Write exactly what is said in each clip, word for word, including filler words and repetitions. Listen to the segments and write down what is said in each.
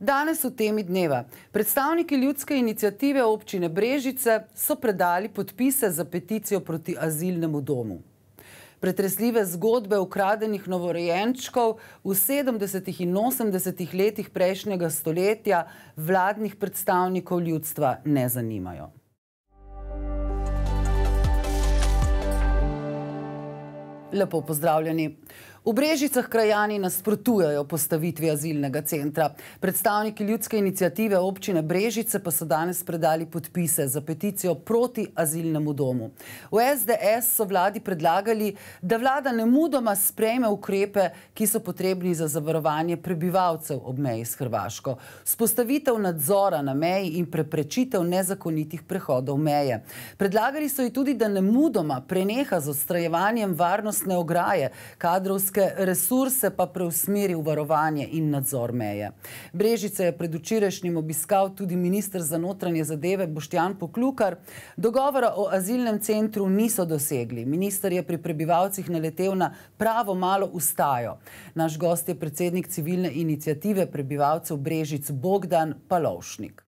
Danes v temi dneva. Predstavniki ljudske iniciative občine Brežice so predali podpise za peticijo proti azilnemu domu. Pretresljive zgodbe ukradenih novorojenčkov v sedemdesetih in osemdesetih letih prejšnjega stoletja vladnih predstavnikov ljudstva ne zanimajo. Lepo pozdravljeni. V Brežicah krajani nasprotujejo postavitvi azilnega centra. Predstavniki ljudske iniciative občine Brežice pa so danes predali podpise za peticijo proti azilnemu domu. V es de es so vladi predlagali, da vlada nemudoma sprejme ukrepe, ki so potrebni za zavarovanje prebivalcev ob meji s Hrvaško, vzpostavitev nadzora na meji in preprečitev nezakonitih prehodov meje. Predlagali so ji tudi, da nemudoma preneha z odstrajevanjem varnostne ograje, kadrovske resurse pa preusmeri v varovanje in nadzor meje. Brežice je pred včerajšnjim obiskal tudi minister za notranje zadeve Boštjan Poklukar. Dogovora o azilnem centru niso dosegli. Minister je pri prebivalcih naletel na pravo malo ustajo. Naš gost je predsednik civilne iniciative prebivalcev Brežic Bogdan Palovšnik.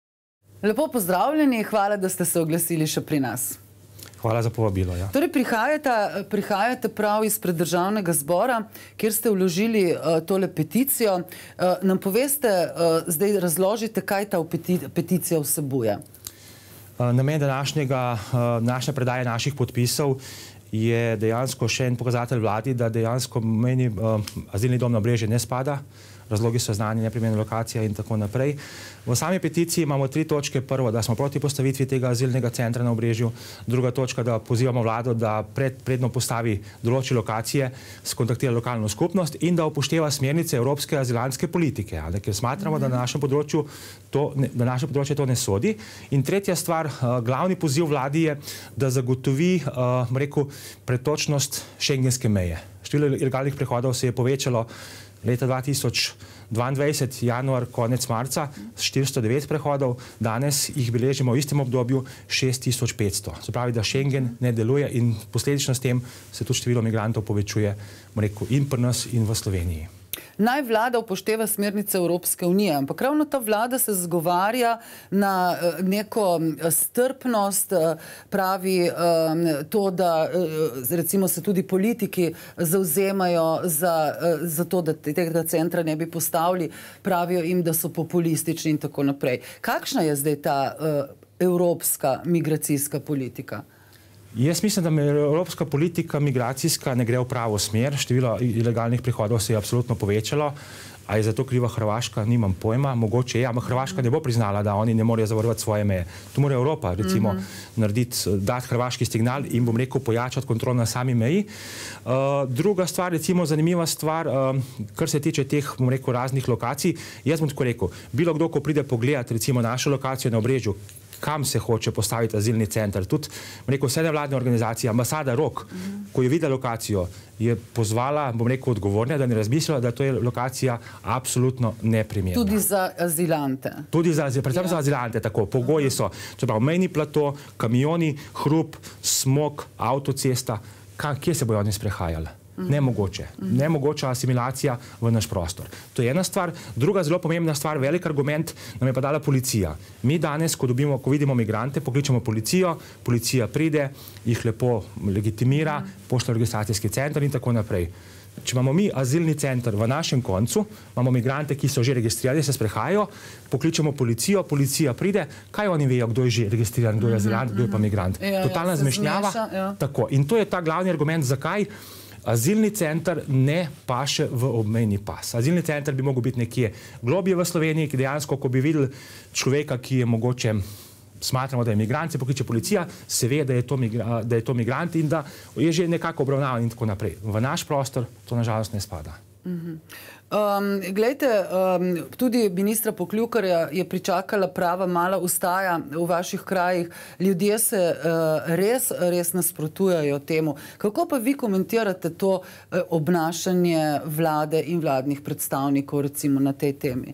Lepo pozdravljeni, hvala, da ste se oglasili še pri nas. Hvala za povabilo. Ja. Torej, prihajate, prihajate prav izpred Državnega zbora, kjer ste vložili uh, tole peticijo. Uh, nam poveste, uh, zdaj razložite, kaj ta peti, peticija vsebuje. Uh, namen današnjega, uh, današnje predaje naših podpisov je dejansko še en pokazatelj vladi, da dejansko meni uh, azilni dom na Brežje ne spada. Razlogi so znani, neprimerna lokacija in tako naprej. V sami peticiji imamo tri točke. Prvo, da smo proti postavitvi tega azilnega centra na Obrežju. Druga točka, da pozivamo vlado, da pred, predno postavi določi lokacije, skontaktira lokalno skupnost in da upošteva smernice evropske azilantske politike, ali, ker smatramo, da na našem področju to, na našem področju to ne sodi. In tretja stvar, glavni poziv vladi je, da zagotovi, rekel, pretočnost šengenske meje. Število ilegalnih prehodov se je povečalo leta dva tisoč dvaindvajset, januar, konec marca, štiristo devet prehodov, danes jih beležimo v istem obdobju šest tisoč petsto. Se pravi, da Schengen ne deluje in posledično s tem se tudi število migrantov povečuje, rekel, in pri nas in v Sloveniji. Naj vlada upošteva smernice Evropske unije, ampak ravno ta vlada se zgovarja na neko strpnost, pravi to, da recimo se tudi politiki zavzemajo za, za to, da tega centra ne bi postavili, pravijo jim, da so populistični in tako naprej. Kakšna je zdaj ta evropska migracijska politika? Jaz mislim, da evropska politika migracijska ne gre v pravo smer. Število ilegalnih prihodov se je absolutno povečalo. A je zato kriva Hrvaška? Nimam pojma. Mogoče je, ampak Hrvaška ne bo priznala, da oni ne morejo zavarovati svoje meje. Tu mora Evropa, recimo, narediti, dati hrvaški signal in, bom rekel, pojačati kontrol na sami meji. Uh, druga stvar, recimo, zanimiva stvar, uh, kar se tiče teh, bom rekel, raznih lokacij. Jaz bom tako rekel, bilo kdo, ko pride pogledati, recimo, našo lokacijo na Obrežju, kam se hoče postaviti azilni center. Tudi, rekel, vse nevladne organizacije, ambasada Rok, mm. ko je videla lokacijo, je pozvala, bom rekel, odgovorne, da ne razmislila, da to je lokacija absolutno neprimerna. Tudi za azilante. Tudi za, predvsem ja. za azilante, tako. Pogoji so, čeprav mejni plato, kamioni, hrup, smog, avtocesta, kam, kje se bojo oni sprehajali? Nemogoče. Nemogoča asimilacija v naš prostor. To je ena stvar. Druga zelo pomembna stvar, velik argument nam je pa dala policija. Mi danes, ko dobimo, ko vidimo migrante, pokličemo policijo, policija pride, jih lepo legitimira, pošlje registracijski center in tako naprej. Če imamo mi azilni center v našem koncu, imamo migrante, ki so že registrirani, se sprehajajo, pokličemo policijo, policija pride, kaj oni vejo, kdo je že registriran, kdo je azilant, kdo je pa migrant. Totalna zmešnjava. Tako. In to je ta glavni argument, zakaj azilni center ne paše v obmejni pas. Azilni center bi mogel biti nekje globje v Sloveniji, ki dejansko, ko bi videli človeka, ki je mogoče, smatramo, da je migrant, se pokliče policija, se ve, da je to, migra, da je to migrant in da je že nekako obravnavan in tako naprej. V naš prostor to nažalost ne spada. Mm-hmm. Um, glejte, um, tudi ministra Poklukarja je pričakala prava mala ustaja v vaših krajih. Ljudje se uh, res, res nasprotujajo temu. Kako pa vi komentirate to uh, obnašanje vlade in vladnih predstavnikov recimo na tej temi?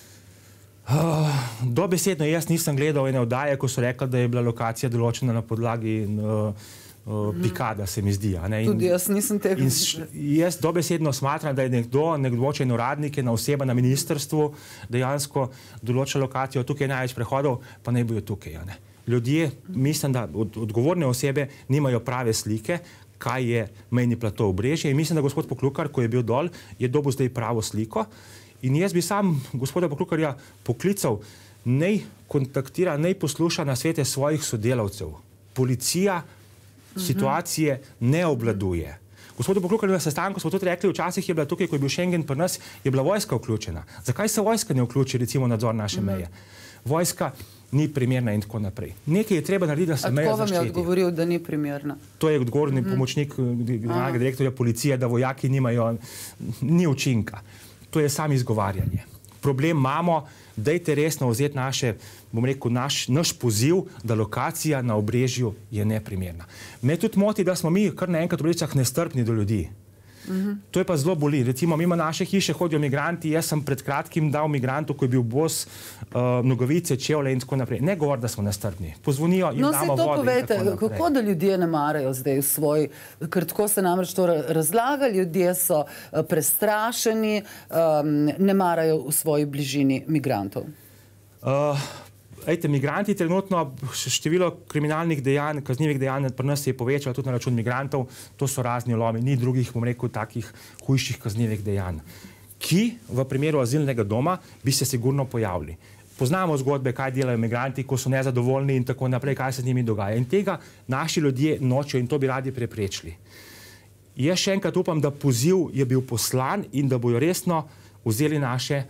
Uh, dobesedno jaz nisem gledal ene oddaje, ko so rekli, da je bila lokacija določena na podlagi uh, uh, pikada, se mi zdi. A ne? In, tudi jaz nisem tega. Jaz dobesedno smatram, da je nekdo, nekdo če uradnik, ena oseba na ministrstvu dejansko določa lokacijo, tukaj je največ prehodov, pa naj bojo tukaj. A ne? Ljudje, mislim, da od, odgovorne osebe nimajo prave slike, kaj je mejni plato Obrežje. In mislim, da gospod Poklukar, ko je bil dol, je dobil zdaj pravo sliko. In jaz bi sam gospoda Poklukarja poklical, naj kontaktira, naj posluša nasvete svojih sodelavcev. Policija situacije ne obvladuje. Gospodu Poklukarju na sestanku smo tudi rekli, včasih je bila tukaj, ko je bil Schengen pri nas, je bila vojska vključena. Zakaj se vojska ne vključi, recimo, nadzor naše meje? Vojska ni primerna in tako naprej. Nekaj je treba narediti, da se meja zaščiti. A tako vam je odgovoril, da ni primerna? To je odgovorni mm. pomočnik generalnega direktorja policije, da vojaki nimajo, ni učinka. To je samo izgovarjanje. Problem imamo, dajte resno vzeti naše, bom rekel, naš, naš poziv, da lokacija na Obrežju je neprimerna. Me tudi moti, da smo mi kar naenkrat v Brežicah nestrpni do ljudi. Mm-hmm. To je pa zelo boli. Recimo, mimo naše hiše hodijo migranti, jaz sem pred kratkim dal migrantu, ko je bil bos, uh, nogavice, čevlje in tako naprej. Ne govor, da smo nestrpni. Pozvonijo in no, damo vode. No, se to povejte, kako da ljudje ne marajo zdaj v svoj, ker tako se namreč to razlaga, ljudje so prestrašeni, um, ne marajo v svoji bližini migrantov. Uh, Ejte, migranti trenutno, število kriminalnih dejanj, kaznivih dejanj pri nas se je povečalo tudi na račun migrantov, to so razni lomi, ni drugih, bom rekel, takih hujših kaznivih dejanj, ki v primeru azilnega doma bi se sigurno pojavili. Poznamo zgodbe, kaj delajo migranti, ko so nezadovoljni in tako naprej, kaj se z njimi dogaja. In tega naši ljudje nočejo in to bi radi preprečili. Jaz še enkrat upam, da poziv je bil poslan in da bojo resno vzeli naše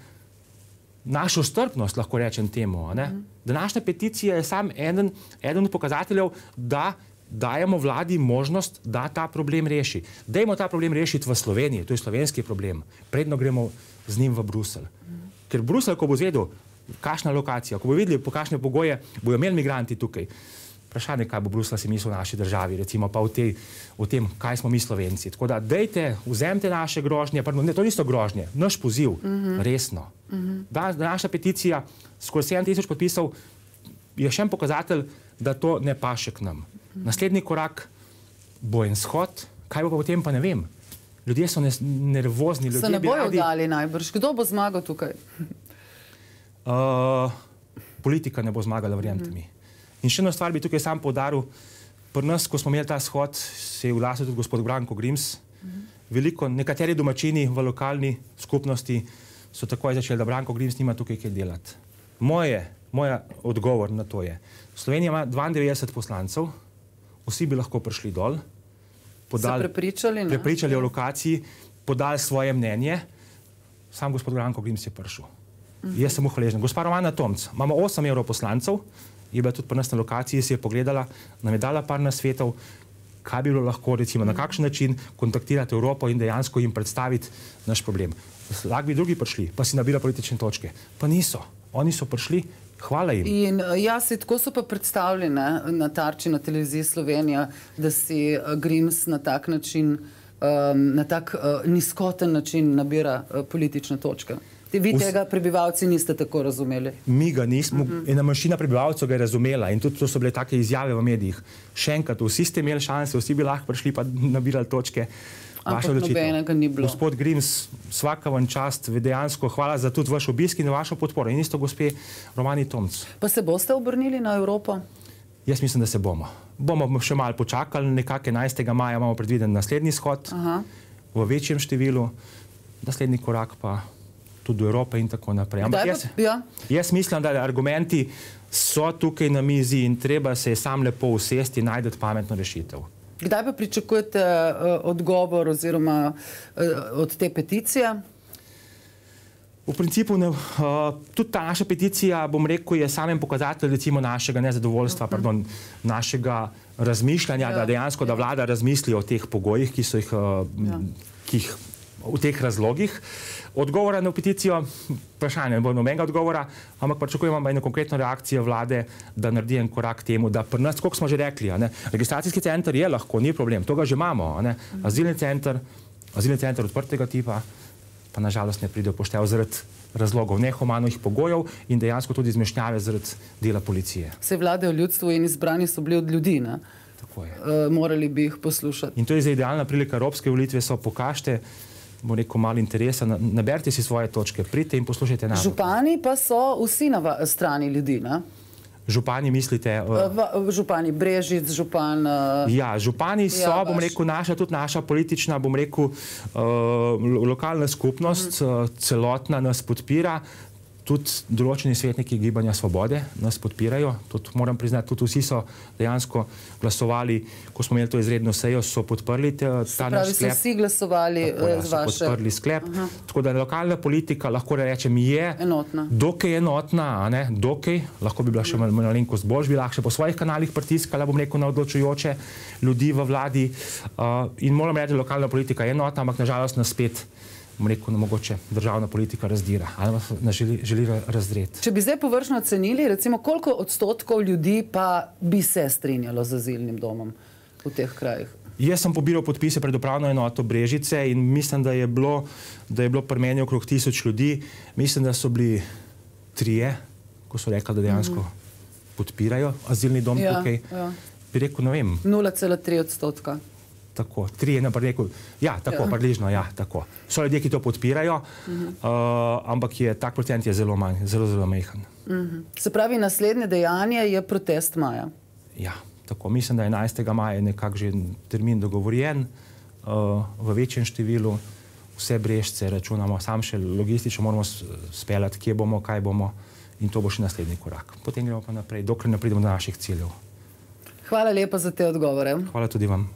našo strpnost, lahko rečem temu. Ne? Današnja peticija je sam eden, eden od pokazateljev, da dajemo vladi možnost, da ta problem reši. Dajmo ta problem rešiti v Sloveniji, to je slovenski problem. Predno gremo z njim v Bruselj. Ker Bruselj, ko bo zvedel, kakšna lokacija, ko bo videli, po kakšne pogoje bojo imeli migranti tukaj, vprašanje, kaj bo Bruselj si mislil v naši državi, recimo pa v, tej, v tem, kaj smo mi Slovenci. Tako da, dejte, vzemite naše grožnje, pardon, ne, to niso grožnje, naš poziv, mm-hmm. resno. Mm-hmm. Da, naša peticija, skoraj sedem tisoč podpisov, je še en pokazatelj, da to ne paše k nam. Mm-hmm. Naslednji korak bo en shod, kaj bo pa potem, pa ne vem. Ljudje so nervozni. Ljudje se ne bojo radi... dali najbrž. Kdo bo zmagal tukaj? uh, politika ne bo zmagala, verjemite mi. In še eno stvar bi tukaj sam poudaril. Pri nas, ko smo imeli ta shod, se je oglasil tudi gospod Branko Grims. Veliko, nekateri domačini v lokalni skupnosti so takoj začeli, da Branko Grims nima tukaj kaj delati. Moje, moj odgovor na to je, Slovenija ima dvaindevetdeset poslancev, vsi bi lahko prišli dol, podali, se prepričali, ne? prepričali o lokaciji, podali svoje mnenje, sam gospod Branko Grims je prišel. Mm-hmm. Jaz sem mu hvaležen. Gospa Romana Tomc, imamo osem evrov poslancev, je bila tudi pri nas na lokaciji, si je pogledala, nam je dala par nasvetov, kaj bi bilo lahko, recimo, na kakšen način kontaktirati Evropo in dejansko jim predstaviti naš problem. Lahko bi drugi prišli, pa si nabira politične točke. Pa niso. Oni so prišli, hvala jim. In ja, si tako so pa predstavljeni na Tarči, na televiziji Slovenija, da si Grims na tak način, um, na tak uh, nizkoten način nabira uh, politične točke. Vi tega prebivalci niste tako razumeli? Mi ga nismo. Uh-huh. Ena manjšina prebivalcev ga je razumela in tudi to so bile take izjave v medijih. Še enkrat, vsi ste imeli šanse, vsi bi lahko prišli pa nabirali točke. Ampak nobenega ni bilo. Gospod Grims, svaka vam čast, dejansko hvala za tudi vaš obisk in vašo podporo. In isto gospe Romani Tomc. Pa se boste obrnili na Evropo? Jaz mislim, da se bomo. Bomo še malo počakali, nekako enajstega maja imamo predviden naslednji shod. Aha. V večjem številu, naslednji korak pa tudi do Evrope in tako naprej. Ampak jaz, ja. jaz mislim, da argumenti so tukaj na mizi in treba se sam lepo usesti in najdeti pametno rešitev. Kdaj pa pričakujete uh, odgovor oziroma uh, od te peticije? V principu, ne, uh, tudi ta naša peticija, bom rekel, je samem pokazatelj recimo našega nezadovoljstva, uh-huh. pardon, našega razmišljanja, ja. da dejansko, da vlada razmisli o teh pogojih, ki so jih, uh, ja. ki jih v teh razlogih. Odgovora na peticijo, vprašanje, ne bo nobenega odgovora, ampak pričakujemo eno konkretno reakcijo vlade, da naredi en korak temu, da pri nas, koliko smo že rekli, ne, registracijski center je lahko, ni problem, to ga že imamo, ne, azilni center, azilni center odprtega tipa, pa nažalost ne pride upoštev zaradi razlogov nehumanih pogojev in dejansko tudi izmešnjave zaradi dela policije. Vse vlade v ljudstvu in izbrani so bili od ljudi, ne? Tako je. Uh, morali bi jih poslušati. In to je za idealna prilika. Evropske volitve so, pokažite, bo rekel, malo interesa, naberite si svoje točke, pridite in poslušajte narod. Župani pa so vsi na strani ljudi, ne? Župani mislite? Uh, župani Brežic, župan... Uh, ja, župani so, ja, bom rekel, naša, tudi naša politična, bom rekel, uh, lokalna skupnost, uh, celotna nas podpira. Tudi določeni svetniki Gibanja Svobode nas podpirajo. Tudi, moram priznati, tudi vsi so dejansko glasovali, ko smo imeli to izredno sejo, so podprli ta naš sklep. Pravi, so vsi glasovali Tako, ja, z vaše... so podprli sklep. Aha. Tako da lokalna politika, lahko rečem, je enotna. Dokaj enotna, a ne, dokaj, lahko bi bila še malenkost bolj, bi lahko še po svojih kanalih pritiskala, bom rekel, na odločujoče ljudi v vladi. Uh, in moram reči, da lokalna politika je enotna, ampak nažalost nas spet bom rekel, no, mogoče državna politika razdira, ali nas želi, želi razdreti. Če bi zdaj površno ocenili, recimo, koliko odstotkov ljudi pa bi se strinjalo z azilnim domom v teh krajih? Jaz sem pobiral podpise pred upravno enoto Brežice in mislim, da je bilo, da je bilo pri meni okrog tisoč ljudi. Mislim, da so bili trije, ko so rekli, da dejansko mm-hmm. podpirajo azilni dom ja, tukaj. Ja. Bi rekel, ne vem. nula cela tri odstotka. Tako, tri je naprej rekel, ja, tako, ja. Približno, ja, tako. So ljudje, ki to podpirajo, uh-huh. uh, ampak je, tak procent je zelo manj, zelo, zelo majhen. Uh-huh. Se pravi, naslednje dejanje je protest maja. Ja, tako, mislim, da je enajstega maja nekak že termin dogovorjen, uh, v večjem številu, vse Brežice računamo, sam še logistično moramo speljati, kje bomo, kaj bomo in to bo še naslednji korak. Potem gremo pa naprej, dokler ne pridemo do naših ciljev. Hvala lepa za te odgovore. Hvala tudi vam.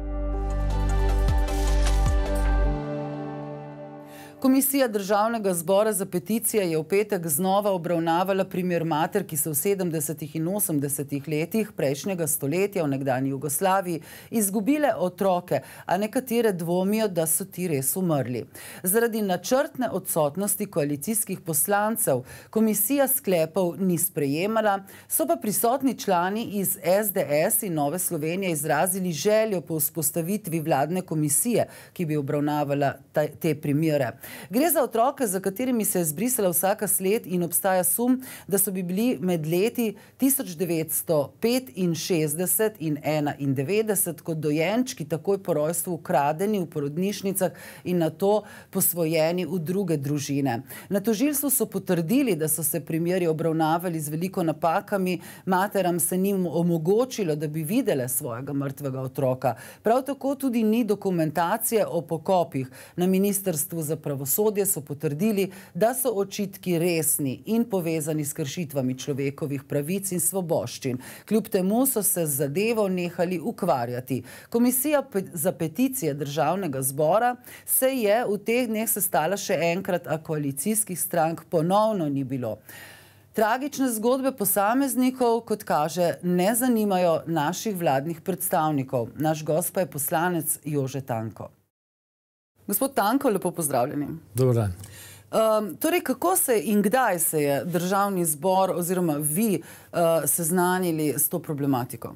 Komisija Državnega zbora za peticije je v petek znova obravnavala primer mater, ki so v sedemdesetih in osemdesetih letih prejšnjega stoletja v nekdanji Jugoslaviji izgubile otroke, a nekatere dvomijo, da so ti res umrli. Zaradi načrtne odsotnosti koalicijskih poslancev komisija sklepov ni sprejemala, so pa prisotni člani iz es de es in Nove Slovenije izrazili željo po vzpostavitvi vladne komisije, ki bi obravnavala te primere. Gre za otroke, za katerimi se je zbrisala vsaka sled in obstaja sum, da so bi bili med leti tisoč devetsto petinšestdeset in enaindevetdeset kot dojenčki takoj po rojstvu ukradeni v porodnišnicah in nato posvojeni v druge družine. Na tožilstvu so potrdili, da so se primeri obravnavali z veliko napakami, materam se njim omogočilo, da bi videle svojega mrtvega otroka. Prav tako tudi ni dokumentacije o pokopih. Na Ministrstvu za pravosodje so potrdili, da so očitki resni in povezani s kršitvami človekovih pravic in svoboščin. Kljub temu so se z zadevo nehali ukvarjati. Komisija za peticije Državnega zbora se je v teh dneh sestala še enkrat, a koalicijskih strank ponovno ni bilo. Tragične zgodbe posameznikov, kot kaže, ne zanimajo naših vladnih predstavnikov. Naš gost pa je poslanec Jože Tanko. Gospod Tanko, lepo pozdravljeni. Dobar dan. Um, torej, kako se in kdaj se je Državni zbor oziroma vi uh, seznanili s to problematiko?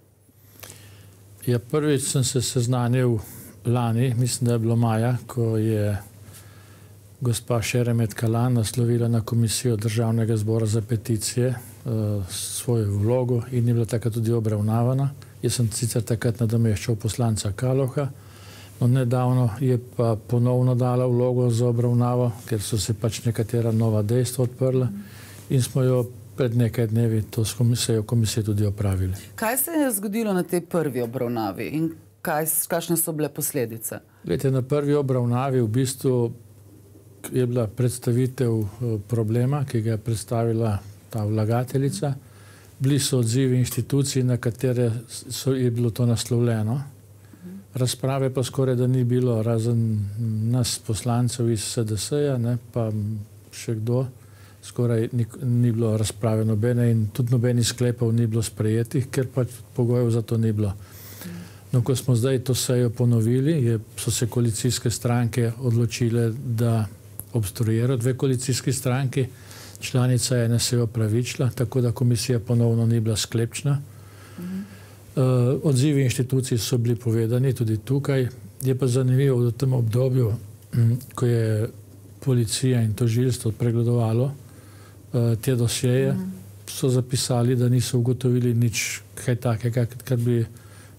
Ja, prvič sem se seznanil lani, mislim, da je bilo maja, ko je gospa Šeremet Kalan naslovila na Komisijo Državnega zbora za peticije uh, svojo vlogo in je bila takrat tudi obravnavana. Jaz sem sicer takrat nadomeščal poslanca Kaloha. No, nedavno je pa ponovno dala vlogo za obravnavo, ker so se pač nekatera nova dejstva odprla in smo jo pred nekaj dnevi to s komisijo, komisijo tudi opravili. Kaj se je zgodilo na tej prvi obravnavi in kaj, kakšne so bile posledice? Glede, na prvi obravnavi v bistvu je bila predstavitev problema, ki ga je predstavila ta vlagateljica. Bili so odzivi inštitucij, na katere so, je bilo to naslovljeno. Razprave pa skoraj da ni bilo, razen nas poslancev iz es de es-ja, ne, pa še kdo, skoraj ni, ni bilo razprave nobene in tudi nobenih sklepov ni bilo sprejetih, ker pač pogojev za to ni bilo. No, ko smo zdaj to sejo ponovili, je, so se koalicijske stranke odločile, da obstruirajo. Dve koalicijski stranki, članica ene se je opravičila, tako da komisija ponovno ni bila sklepčna. Uh, odzivi inštitucij so bili povedani tudi tukaj. Je pa zanimivo, da v tem obdobju, um, ko je policija in tožilstvo pregledovalo uh, te dosjeje, mm. so zapisali, da niso ugotovili nič kaj takega, kar bi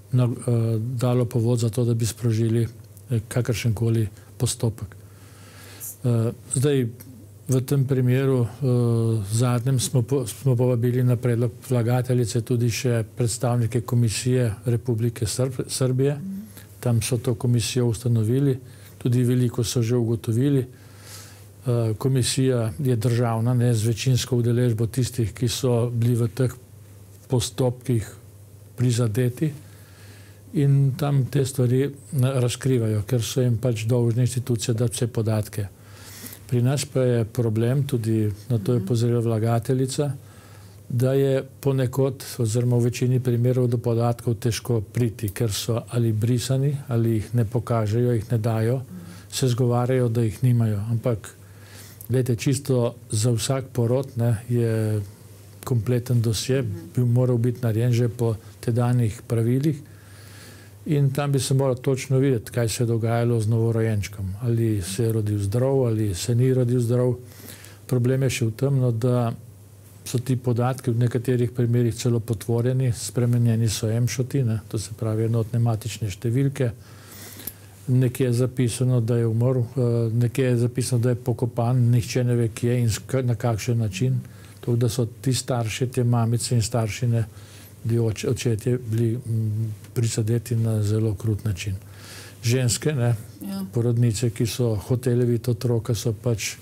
na, uh, dalo povod za to, da bi sprožili eh, kakršenkoli postopek. Uh, zdaj, v tem primeru uh, zadnjem smo, po, smo povabili na predlog vlagateljice tudi še predstavnike Komisije Republike Srb, Srbije. Tam so to komisijo ustanovili, tudi veliko so že ugotovili. Uh, komisija je državna, ne, z večinsko udeležbo tistih, ki so bili v teh postopkih prizadeti in tam te stvari razkrivajo, ker so jim pač dolžne institucije dati vse podatke. Pri nas pa je problem, tudi na to je pozorila vlagateljica, da je ponekod, oziroma v večini primerov do podatkov težko priti, ker so ali brisani, ali jih ne pokažejo, jih ne dajo, se zgovarjajo, da jih nimajo. Ampak, gledajte, čisto za vsak porod, ne, je kompleten dosje, bi moral biti narejen že po tedanjih pravilih in tam bi se moral točno videti, kaj se je dogajalo z novorojenčkom. Ali se je rodil zdrav, ali se ni rodil zdrav. Problem je še v tem, no, da so ti podatki v nekaterih primerih celo potvorjeni, spremenjeni so emšoti, ne, to se pravi enotne matične številke. Nekje je zapisano, da je umrl, nekje je zapisano, da je pokopan, nihče ne ve kje in na kakšen način. To, da so ti starši, te mamice in staršine, di oč, očetje bili m, prizadeti na zelo krut način. Ženske, ne, ja. Porodnice, ki so hoteli videti otroka, so pač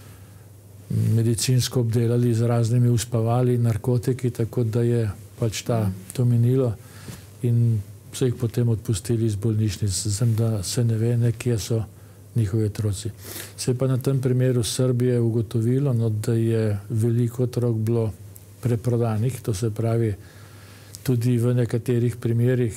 medicinsko obdelali z raznimi uspavali, narkotiki, tako da je pač ta, to minilo in so jih potem odpustili iz bolnišnic, zem, da se ne ve, ne, kje so njihovi otroci. Se je pa na tem primeru Srbije ugotovilo, no, da je veliko otrok bilo preprodanih, to se pravi tudi v nekaterih primerih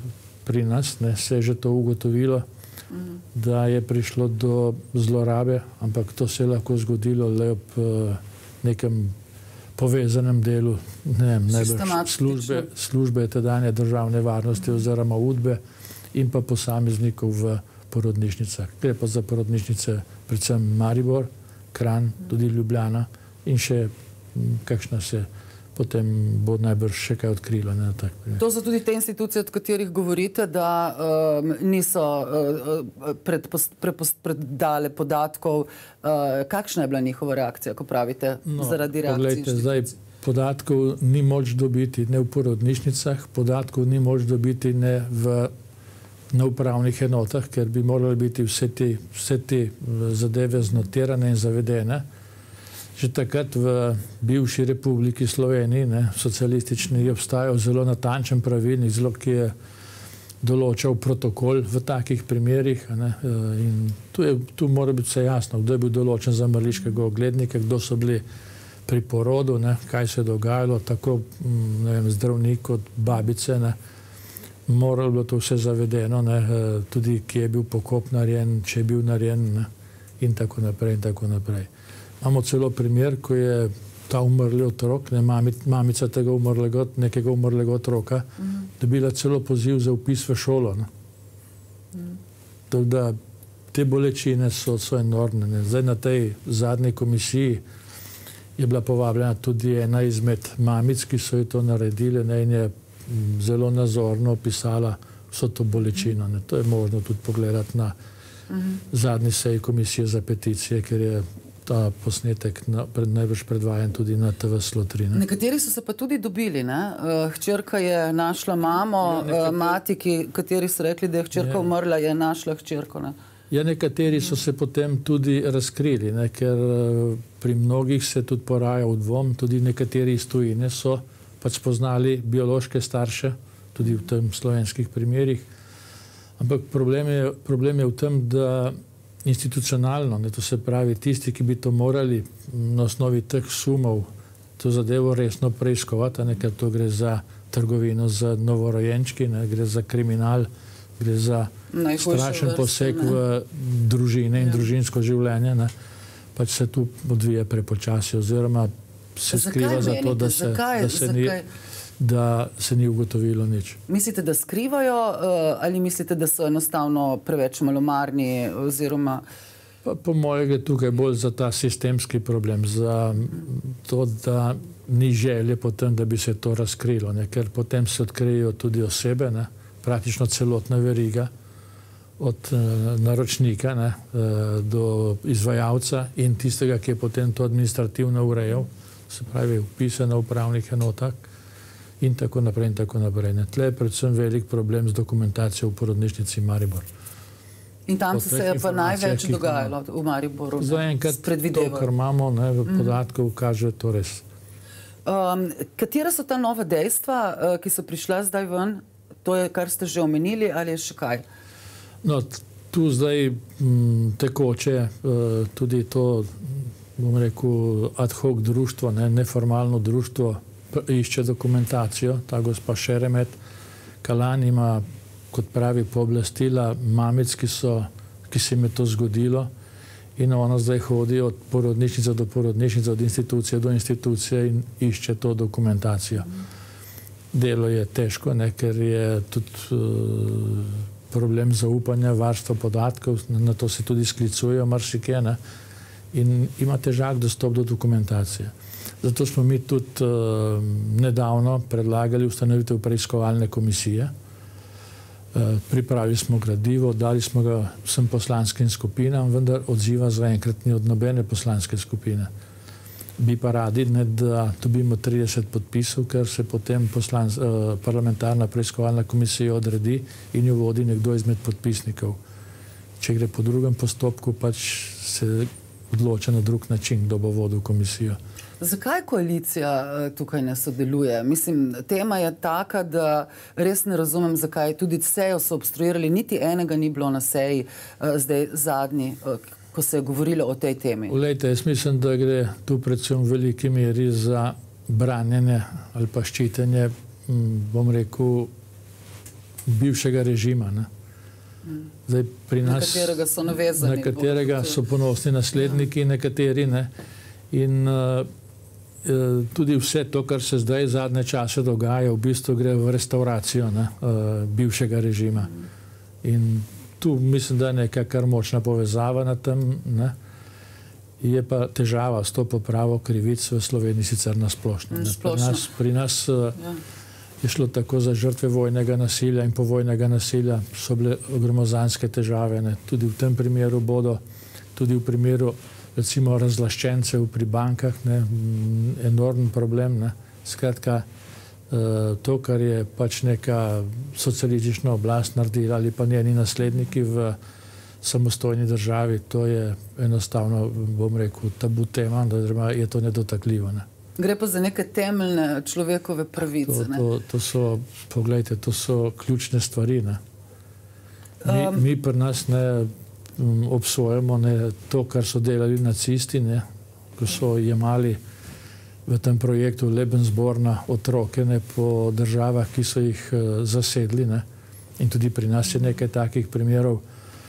pri nas, ne, se je že to ugotovilo, mm. da je prišlo do zlorabe, ampak to se je lahko zgodilo le ob uh, nekem povezanem delu, ne vem, najbrž službe, službe tedanje državne varnosti oziroma udbe in pa posameznikov v porodnišnicah. Gre pa za porodnišnice predvsem Maribor, Kranj, tudi Ljubljana in še kakšna se potem bo najbrž še kaj odkrilo. Ne, tak, to so tudi te institucije, od katerih govorite, da um, niso uh, pred, prepost, preddale podatkov. Uh, kakšna je bila njihova reakcija, ko pravite, no, zaradi reakcije institucij? Zdaj, podatkov ni moč dobiti ne v porodnišnicah, podatkov ni moč dobiti ne v na upravnih enotah, ker bi morali biti vse te, vse te zadeve znotirane in zavedene. Že takrat v bivši Republiki Sloveniji, ne, socialistični, je obstajal zelo natančen pravilnik, zelo, ki je določal protokol v takih primerih. Ne, in tu, je, tu mora biti vse jasno, kdo je bil določen za mrliškega oglednika, kdo so bili pri porodu, ne, kaj se je dogajalo, tako ne vem, zdravnik kot babice, ne, moralo bilo to vse zavedeno, ne, tudi kje je bil pokop narejen, če je bil narejen, ne, in tako naprej in tako naprej. Imamo celo primer, ko je ta umrli otrok, ne, mami, mamica tega umrlega, nekega umrlega otroka, mm. dobila celo poziv za vpis v šolo. Ne. Mm. Tako da te bolečine so, so enormne. Ne. Zdaj na tej zadnji komisiji je bila povabljena tudi ena izmed mamic, ki so ji to naredile, ne, in je zelo nazorno opisala vso to bolečino. Ne. To je možno tudi pogledati na mm-hmm. zadnji seji komisije za peticije, ker je ta posnetek na, pred, najbrž predvajan tudi na T V Slotri. Ne. Nekateri so se pa tudi dobili. Ne? Uh, hčerka je našla mamo, ja, nekateri, uh, mati, ki, kateri so rekli, da je hčerka ja. umrla, je našla hčerko. Ne? Ja, nekateri so se potem tudi razkrili, ne? Ker uh, pri mnogih se tudi poraja v dvom, tudi nekateri iz tujine so pač spoznali biološke starše, tudi v tem slovenskih primerih. Ampak problem je, problem je v tem, da institucionalno, ne, to se pravi tisti, ki bi to morali na osnovi teh sumov to zadevo resno preiskovati, ne, ker to gre za trgovino z novorojenčki, ne, gre za kriminal, gre za strašen poseg v družine in ja. družinsko življenje, ne, pač se tu odvija prepočasi oziroma se zakaj skriva za to, da se, zakaj, da, se ni, da se ni ugotovilo nič. Mislite, da skrivajo ali mislite, da so enostavno preveč malomarni oziroma... Pa, po moje gre tukaj bolj za ta sistemski problem, za to, da ni želje potem, da bi se to razkrilo, ne? Ker potem se odkrijejo tudi osebe, ne? praktično celotna veriga od uh, naročnika, ne, uh, do izvajalca in tistega, ki je potem to administrativno urejal, se pravi upisano v upravnih enotah in tako naprej in tako naprej. Ne. Tle je predvsem velik problem z dokumentacijo v porodnišnici Maribor. In tam se je pa največ dogajalo v Mariboru. Zaenkrat to, kar imamo, ne, v podatkov, kaže to res. Um, katera so ta nova dejstva, uh, ki so prišla zdaj ven? To je, kar ste že omenili, ali je še kaj? No, tu zdaj m, tekoče uh, tudi to, bom rekel, ad hoc društvo, ne, neformalno društvo išče dokumentacijo. Ta gospa Šeremet Kalan ima, kot pravi, pooblastila mamic, ki, so, ki se jim je to zgodilo in ona zdaj hodi od porodnišnice do porodnišnice, od institucije do institucije in išče to dokumentacijo. Delo je težko, ne, ker je tudi uh, problem zaupanja, varstva podatkov, na to se tudi sklicujejo marsikje, ne, in ima težak dostop do dokumentacije. Zato smo mi tudi uh, nedavno predlagali ustanovitev preiskovalne komisije. Pripravili smo gradivo, dali smo ga vsem poslanskim skupinam, vendar odziva zaenkrat ni od nobene poslanske skupine. Bi pa radi, ne, da dobimo trideset podpisov, ker se potem poslans, eh, parlamentarna preiskovalna komisija odredi in jo vodi nekdo izmed podpisnikov. Če gre po drugem postopku, pač se odloča na drug način, kdo bo vodil komisijo. Zakaj koalicija tukaj ne sodeluje? Mislim, tema je taka, da res ne razumem, zakaj tudi sejo so obstruirali, niti enega ni bilo na seji, zdaj zadnji, ko se je govorilo o tej temi. Glejte, jaz mislim, da gre tu predvsem v veliki meri za branjenje ali pa ščitenje, bom rekel, bivšega režima. Ne? Zdaj, pri nas, na katerega so navezani. Na katerega so ponosni nasledniki, ja. Nekateri, ne. In uh, tudi vse to, kar se zdaj zadnje čase dogaja, v bistvu gre v restauracijo, ne, uh, bivšega režima. In tu mislim, da je neka kar močna povezava na tem, ne. Je pa težava s to popravo krivic v Sloveniji sicer nasplošno. Pri nas, pri nas uh, ja. je šlo tako za žrtve vojnega nasilja in povojnega nasilja, so bile gromozanske težave, ne. Tudi v tem primeru bodo, tudi v primeru recimo razlaščencev pri bankah, ne, enormen problem. Ne. Skratka, to, kar je pač neka socialistična oblast naredila ali pa njeni nasledniki v samostojni državi, to je enostavno, bom rekel, tabu tema, da je to nedotakljivo. Ne. Gre pa za neke temeljne človekove pravice. To, to, to so, poglejte, to so ključne stvari. Ne. Mi, um, mi pri nas ne obsojamo, ne, to, kar so delali nacisti, ne, ko so jemali v tem projektu Lebensborna otroke, ne, po državah, ki so jih uh, zasedli. Ne, in tudi pri nas je nekaj takih primerov.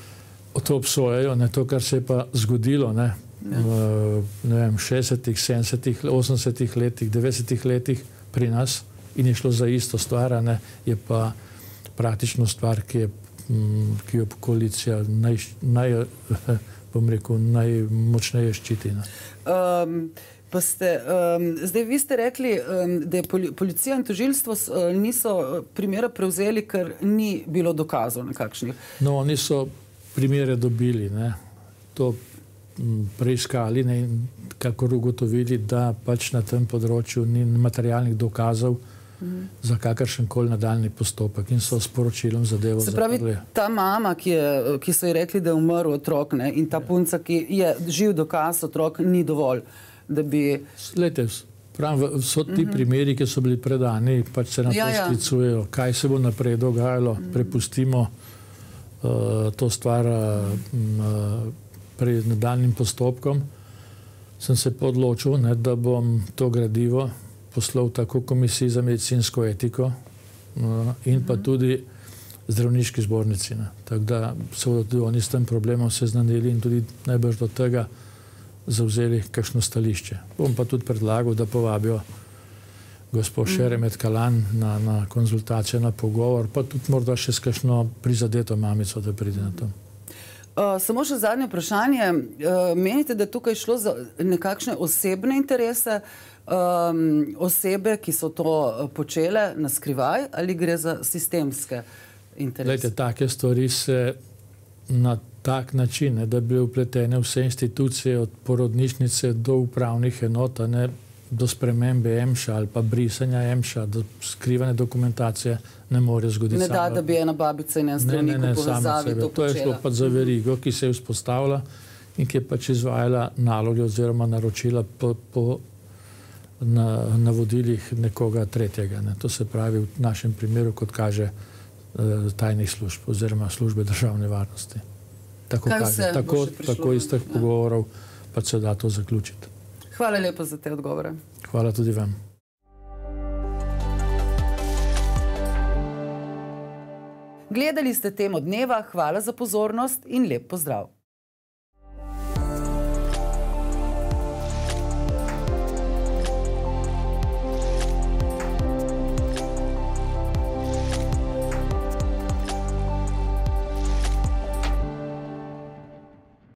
To obsojajo, ne, to, kar se je pa zgodilo, ne, ja. v ne vem, šestdesetih, sedemdesetih, osemdesetih letih, devetdesetih letih pri nas in je šlo za isto stvar, ne, je pa praktično stvar, ki je ki jo koalicija naj, naj, bom rekel, najmočneje ščiti. Um, pa ste, um, zdaj vi ste rekli, um, da je policija in tožilstvo uh, niso primera prevzeli, ker ni bilo dokazov nekakšnih. No, oni so primere dobili, ne, to m, preiskali, ne, in kakor ugotovili, da pač na tem področju ni materialnih dokazov za kakršen koli nadaljni postopek in so sporočilom zadevo zaprli. Se pravi, ta mama, ki, je, ki so ji rekli, da je umrl otrok, ne, in ta punca, ki je živ dokaz otrok, ni dovolj, da bi... Glejte, pravim, so ti uh-huh. primeri, ki so bili predani, pač se na ja, to sklicujejo. Ja. Kaj se bo naprej dogajalo, uh-huh. prepustimo uh, to stvar uh, pred nadaljnim postopkom. Sem se pa odločil, ne, da bom to gradivo poslal tako komisiji za medicinsko etiko no, in pa tudi zdravniški zbornici. Ne. Tako da so tudi oni s tem problemom seznanili in tudi najbrž do tega zavzeli kakšno stališče. Bom pa tudi predlagal, da povabijo gospod Šeremet Kalan na, na konzultacijo, na pogovor, pa tudi morda še s kakšno prizadeto mamico, da pride na to. Uh, samo še zadnje vprašanje. Uh, menite, da tukaj šlo za nekakšne osebne interese um, osebe, ki so to počele na skrivaj, ali gre za sistemske interes. Glejte, take stvari se na tak način, ne, da bi upletene vse institucije od porodnišnice do upravnih enot, ne, do spremembe EMŠA ali pa brisanja EMŠA, do skrivanja dokumentacije ne more zgoditi. Ne da, da bi ena babica in en zdravnik v povezavi to počela. To je šlo pa za verigo, ki se je vzpostavila in ki je pač izvajala naloge oziroma naročila po, po na, navodilih nekoga tretjega. Ne. To se pravi v našem primeru, kot kaže, tajnih služb oziroma službe državne varnosti. Tako kaže, tako, tako iz teh pogovorov pa se da to zaključiti. Hvala lepa za te odgovore. Hvala tudi vam. Gledali ste Temo dneva, hvala za pozornost in lep pozdrav.